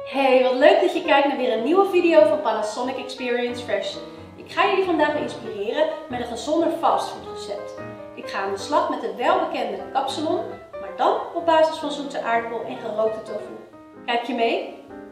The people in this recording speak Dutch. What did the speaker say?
Hey, wat leuk dat je kijkt naar weer een nieuwe video van Panasonic Experience Fresh. Ik ga jullie vandaag inspireren met een gezonder fastfoodrecept. Ik ga aan de slag met de welbekende kapsalon, maar dan op basis van zoete aardappel en gerookte tofu. Kijk je mee?